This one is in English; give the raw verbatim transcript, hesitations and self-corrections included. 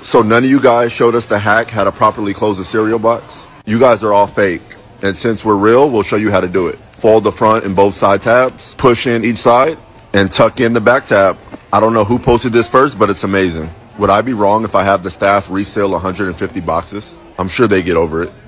So none of you guys showed us the hack how to properly close a cereal box. You guys are all fake. And since we're real, we'll show you how to do it. Fold the front and both side tabs, push in each side, and tuck in the back tab. I don't know who posted this first, but it's amazing. Would I be wrong if I have the staff reseal one hundred fifty boxes? I'm sure they get over it.